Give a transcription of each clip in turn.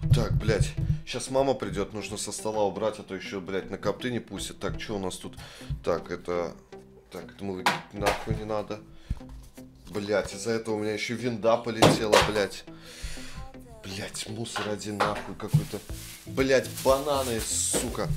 Так, блядь, сейчас мама придет, нужно со стола убрать, а то еще, блядь, на копты не пустят. Так, что у нас тут? Так, это мы нахуй не надо. Блядь, из-за этого у меня еще винда полетела, блядь. Блядь, мусор один нахуй какой-то. Блядь, бананы, сука.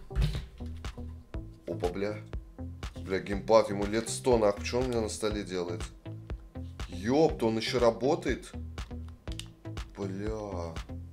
Опа, бля. Бля, геймпад, ему лет 100, нахуй. Что он у меня на столе делает? Ёпта, он еще работает? Бля.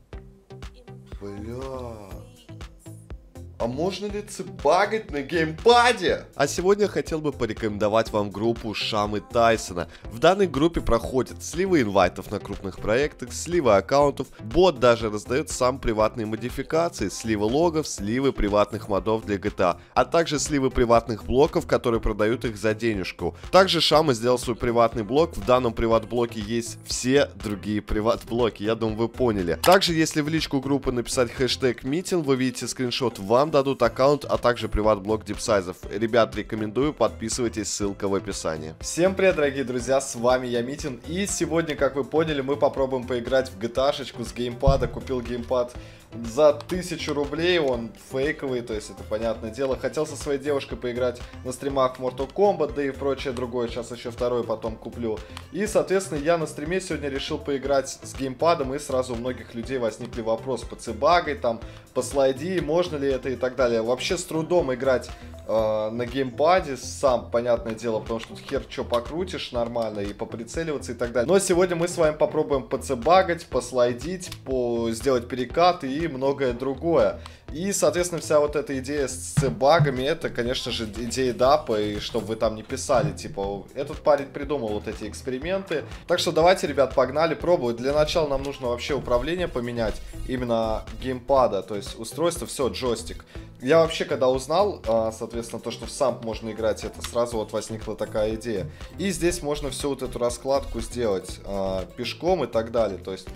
А можно ли цибагать на геймпаде? А сегодня я хотел бы порекомендовать вам группу Шамы Тайсона. В данной группе проходят сливы инвайтов на крупных проектах, сливы аккаунтов, бот даже раздает сам приватные модификации, сливы логов, сливы приватных модов для GTA, а также сливы приватных блоков, которые продают их за денежку. Также Шама сделал свой приватный блок, в данном приват-блоке есть все другие приват-блоки, я думаю, вы поняли. Также, если в личку группы написать хэштег митинг, вы видите скриншот, вам дадут аккаунт, а также приват-блок дипсайзов. Ребят, рекомендую, подписывайтесь, ссылка в описании. Всем привет, дорогие друзья, с вами я, Митин, и сегодня, как вы поняли, мы попробуем поиграть в GTA-шечку с геймпада. Купил геймпад за 1000 рублей, он фейковый, то есть это понятное дело. Хотел со своей девушкой поиграть на стримах в Mortal Kombat, да и прочее другое, сейчас еще второй потом куплю. И, соответственно, я на стриме сегодня решил поиграть с геймпадом, и сразу у многих людей возникли вопросы по цибагой, там, по слайди, можно ли это и так далее. Вообще с трудом играть на геймпаде, сам, понятное дело, потому что тут хер что покрутишь нормально и поприцеливаться и так далее. Но сегодня мы с вами попробуем поцибагать, послайдить, сделать перекат и многое другое. И, соответственно, вся вот эта идея с цибагами, это, конечно же, идея дапа, и чтобы вы там не писали, типа, этот парень придумал вот эти эксперименты. Так что давайте, ребят, погнали, пробовать. Для начала нам нужно вообще управление поменять, именно геймпада, то есть устройство, все, джойстик. Я вообще, когда узнал, соответственно, то, что в самп можно играть, это сразу вот возникла такая идея. И здесь можно всю вот эту раскладку сделать пешком и так далее, то есть...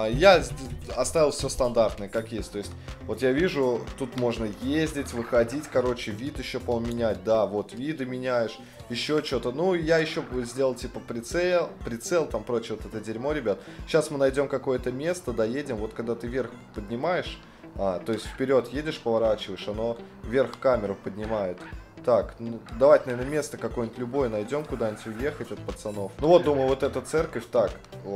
Я оставил все стандартное, как есть. То есть, вот я вижу, тут можно ездить, выходить, короче, вид еще поменять. Да, вот виды меняешь, еще что-то. Ну, я еще сделал типа прицел, там прочее вот это дерьмо, ребят. Сейчас мы найдем какое-то место, доедем. Вот когда ты вверх поднимаешь, то есть вперед едешь, поворачиваешь, оно вверх камеру поднимает. Так, ну, давайте, наверное, место какое-нибудь любое найдем, куда-нибудь уехать от пацанов. Ну вот, думаю, вот эта церковь, так,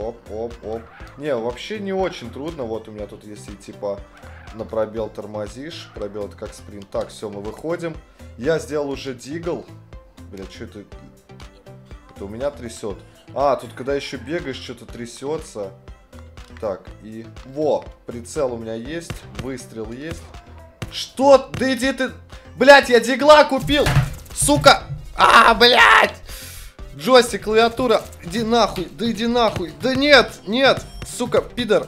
оп. Не, вообще не очень трудно, вот у меня тут, если типа на пробел тормозишь, пробел это как спринт. Так, все, мы выходим. Я сделал уже дигл. Блядь, что это? Это у меня трясет. Тут когда еще бегаешь, что-то трясется. Так, и... Во, прицел у меня есть, выстрел есть. Что? Да иди ты... Блять, я дигла купил! Сука! Блять! Джойстик, клавиатура. Иди нахуй, да иди нахуй. Да нет, сука, пидор.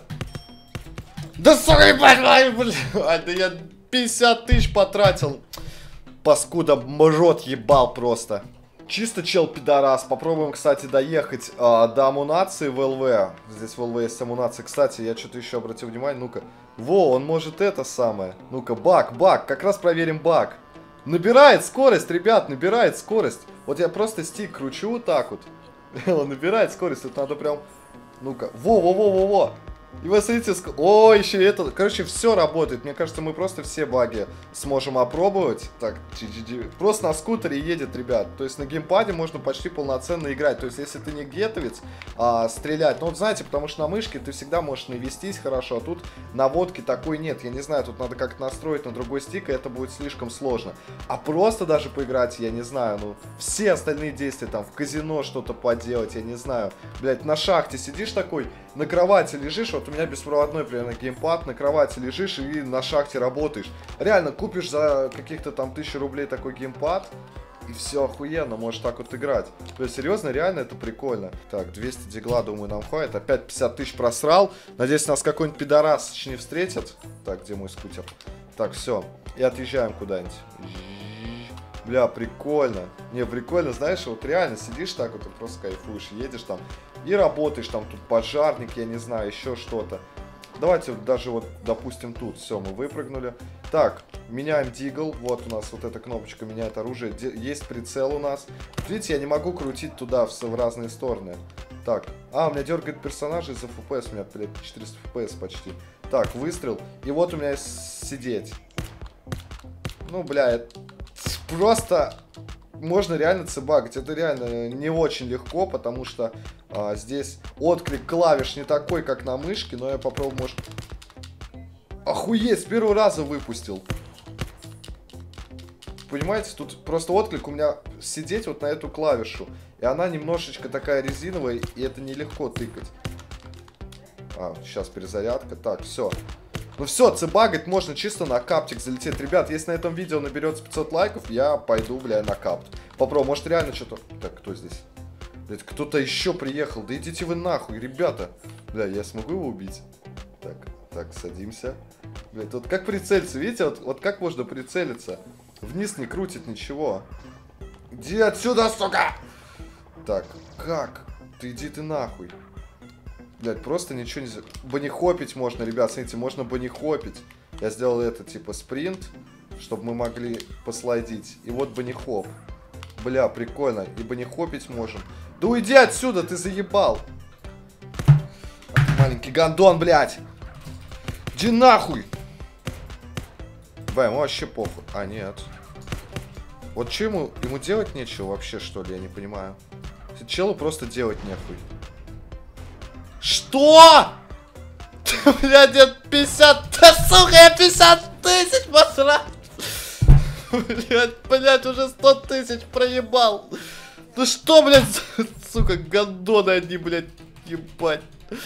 Да сука, блядь, да я 50 тысяч потратил. Паскуда, рот ебал просто. Чисто чел пидорас. Попробуем, кстати, доехать до амунации в ЛВ. Здесь в ЛВ есть амунация. Кстати, я что-то еще обратил внимание. Ну-ка. Во, он может это самое. Ну-ка, баг. Как раз проверим баг. Набирает скорость, ребят, набирает скорость. Вот я просто стик кручу вот так вот. Он набирает скорость. Тут надо прям... Ну-ка. Во. И вы смотрите, о, еще это, короче, все работает. Мне кажется, мы просто все баги сможем опробовать. Так, просто на скутере едет, ребят. То есть на геймпаде можно почти полноценно играть. То есть если ты не гетовец, стрелять. Ну вот знаете, потому что на мышке ты всегда можешь навестись хорошо, а тут наводки такой нет. Я не знаю, тут надо как-то настроить на другой стик, и это будет слишком сложно. А просто даже поиграть, я не знаю, ну, все остальные действия, там, в казино что-то поделать, я не знаю. Блять, на шахте сидишь такой, на кровати лежишь, вот у меня беспроводной примерно геймпад, на кровати лежишь и на шахте работаешь. Реально, купишь за каких-то там 1000 рублей такой геймпад, и все охуенно, можешь так вот играть. То есть, серьезно, реально это прикольно. Так, 200 дигла, думаю, нам хватит. Опять 50 тысяч просрал. Надеюсь, нас какой-нибудь пидорас не встретит. Так, где мой скутер? Так, все. И отъезжаем куда-нибудь. Бля, прикольно. Не, прикольно, знаешь, вот реально сидишь так вот и просто кайфуешь, едешь там и работаешь, там тут пожарник, я не знаю, еще что-то. Давайте даже вот, допустим, тут, все, мы выпрыгнули. Так, меняем дигл, вот у нас вот эта кнопочка меняет оружие, есть прицел у нас. Видите, я не могу крутить туда в разные стороны. Так, у меня дергает персонажа из-за FPS, у меня, блядь, 400 FPS почти. Так, выстрел. И вот у меня сидеть. Ну, бля, это просто можно реально цебагать. Это реально не очень легко, потому что здесь отклик клавиш не такой, как на мышке. Но я попробую, может... Охуеть, с первого раза выпустил. Понимаете, тут просто отклик у меня сидеть вот на эту клавишу. И она немножечко такая резиновая, и это нелегко тыкать. Сейчас перезарядка. Так, все. Ну все, цебагать можно чисто на каптик залететь. Ребят, если на этом видео наберется 500 лайков, я пойду, бля, на капт. Попробую, может реально что-то... Так, кто здесь? Блядь, кто-то еще приехал. Да идите вы нахуй, ребята. Бля, я смогу его убить? Так, садимся. Блядь, вот как прицелиться, видите? Вот как можно прицелиться? Вниз не крутит ничего. Иди отсюда, сука! Так, как? Иди ты нахуй. Блядь, просто ничего не... Банихопить можно, ребят, смотрите, можно банихопить. Я сделал это, типа, спринт, чтобы мы могли послайдить. И вот банихоп. Бля, прикольно. И банихопить можем. Да уйди отсюда, ты заебал. Маленький гандон, блядь. Иди нахуй. Бля, ему вообще похуй. Нет. Вот что ему делать нечего вообще, что ли, я не понимаю. Челу просто делать нехуй. Что? Блядь, нет, 50... Да, сука, я 50 тысяч посрал. Блядь, уже 100 тысяч проебал. Ну что, блядь, сука, гандоны одни, блядь, ебать.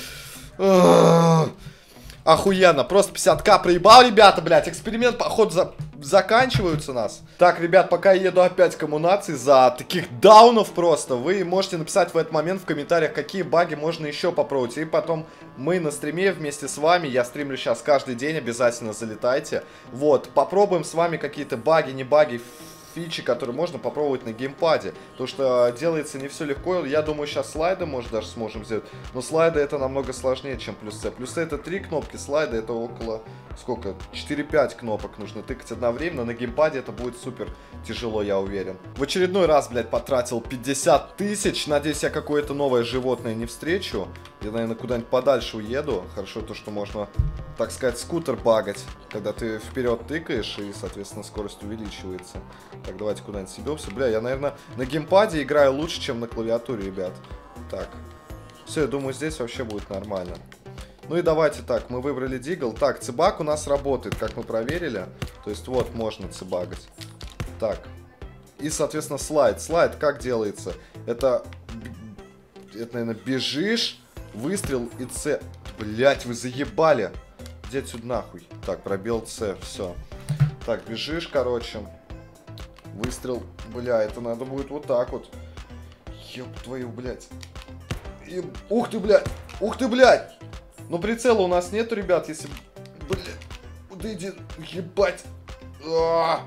Охуенно, просто 50к проебал, ребята, блядь. Эксперимент, походу, заканчиваются нас. Так, ребят, пока я еду опять к коммунации за таких даунов просто, вы можете написать в этот момент в комментариях, какие баги можно еще попробовать. И потом мы на стриме вместе с вами, я стримлю сейчас каждый день, обязательно залетайте. Вот, попробуем с вами какие-то баги, не баги, фичи, которые можно попробовать на геймпаде. Потому что делается не все легко. Я думаю, сейчас слайды, может, даже сможем сделать. Но слайды это намного сложнее, чем плюс C. Плюс C это 3 кнопки, слайды это около... Сколько? 4-5 кнопок нужно тыкать одновременно. На геймпаде это будет супер тяжело, я уверен. В очередной раз, блядь, потратил 50 тысяч. Надеюсь, я какое-то новое животное не встречу. Я, наверное, куда-нибудь подальше уеду. Хорошо то, что можно, так сказать, скутер багать. Когда ты вперед тыкаешь, и, соответственно, скорость увеличивается. Так, давайте куда-нибудь съебемся. Бля, я, наверное, на геймпаде играю лучше, чем на клавиатуре, ребят. Так. Все, я думаю, здесь вообще будет нормально. Ну и давайте так, мы выбрали дигл. Так, цебаг у нас работает, как мы проверили. То есть вот, можно цебагать. Так. И, соответственно, слайд. Слайд как делается? Это, наверное, бежишь, выстрел и С. Блять, вы заебали. Иди отсюда нахуй. Так, пробел С, все. Так, бежишь, короче. Выстрел. Бля, это надо будет вот так вот. Ёб твою, блядь. Ух ты, блядь. Ух ты, блядь. Но прицела у нас нету, ребят, если... Блядь. Да иди, ебать. Да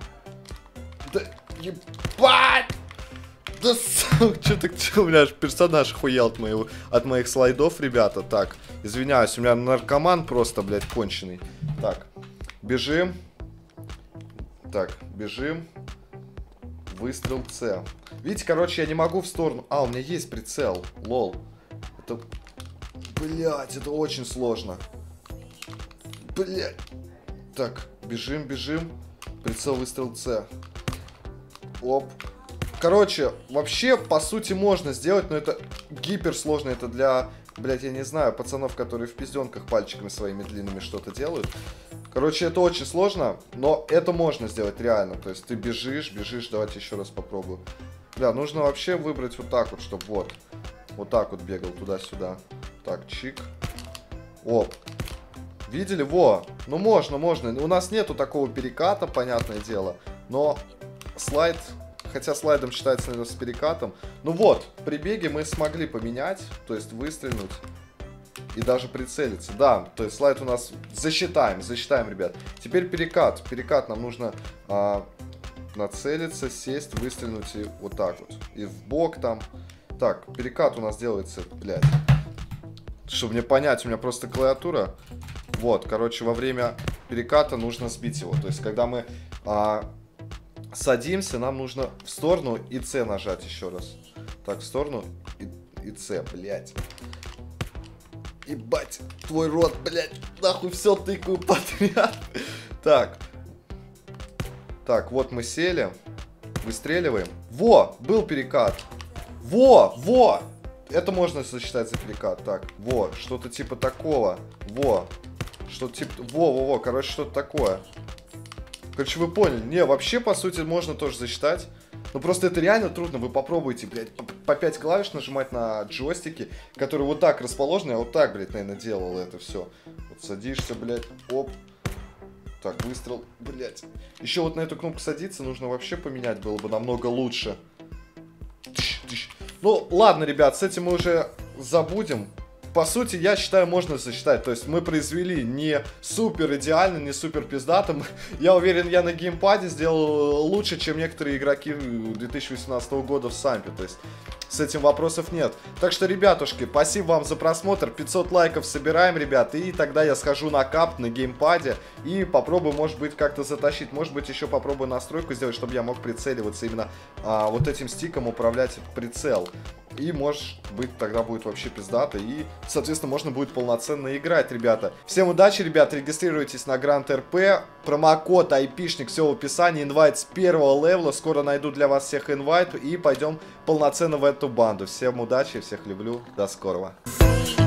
ебать. Да что у меня аж персонаж охуел от моих слайдов, ребята. Так, извиняюсь, у меня наркоман просто, блядь, конченый. Так, бежим. Так, бежим. Выстрел С. Видите, короче, я не могу в сторону... у меня есть прицел. Лол. Это... Блять, это очень сложно. Блять. Так, бежим, бежим. Прицел, выстрел С. Оп. Короче, вообще, по сути, можно сделать, но это гиперсложно. Это для, блять, я не знаю, пацанов, которые в пизденках пальчиками своими длинными что-то делают. Короче, это очень сложно, но это можно сделать реально. То есть ты бежишь, давайте еще раз попробую. Бля, нужно вообще выбрать вот так вот, чтобы вот. Вот так вот бегал туда-сюда. Так, чик. Оп. Видели? Во. Ну можно. У нас нету такого переката, понятное дело. Но слайд... Хотя слайдом считается, наверное, с перекатом. Ну вот, при беге мы смогли поменять. То есть выстрелить. И даже прицелиться. Да, то есть слайд у нас засчитаем, ребят. Теперь перекат. Перекат нам нужно нацелиться, сесть, выстрелить и вот так вот. И в бок там. Так, перекат у нас делается, блядь. Чтобы мне понять, у меня просто клавиатура. Вот, короче, во время переката нужно сбить его. То есть, когда мы садимся, нам нужно в сторону и С нажать еще раз. Так, в сторону и С, блядь. Ебать, твой рот, блядь, нахуй все тыкаю подряд. Так. Так, вот мы сели. Выстреливаем. Во, был перекат. Во. Это можно сосчитать за перекат. Так, во, что-то типа такого. Во. Что-то типа... Во. Короче, что-то такое. Короче, вы поняли. Не, вообще, по сути, можно тоже засчитать. Но просто это реально трудно. Вы попробуйте, блядь, по 5 клавиш нажимать на джойстике, которые вот так расположены. Я вот так, блядь, наверное, делал это все. Вот садишься, блядь, оп. Так, выстрел, блядь. Еще вот на эту кнопку садиться нужно вообще поменять, было бы намного лучше. Ну, ладно, ребят, с этим мы уже забудем. По сути, я считаю, можно засчитать. То есть мы произвели не супер идеально, не супер пиздатым. Я уверен, я на геймпаде сделал лучше, чем некоторые игроки 2018 года в сампе. То есть с этим вопросов нет. Так что, ребятушки, спасибо вам за просмотр. 500 лайков собираем, ребят. И тогда я схожу на кап на геймпаде и попробую, может быть, как-то затащить. Может быть, еще попробую настройку сделать, чтобы я мог прицеливаться именно вот этим стиком, управлять прицел. И, может быть, тогда будет вообще пиздато. И, соответственно, можно будет полноценно играть, ребята. Всем удачи, ребят. Регистрируйтесь на Grand RP. Промокод айпишник, все в описании. Инвайт с первого левела. Скоро найду для вас всех инвайт. И пойдем полноценно в эту банду. Всем удачи, всех люблю. До скорого.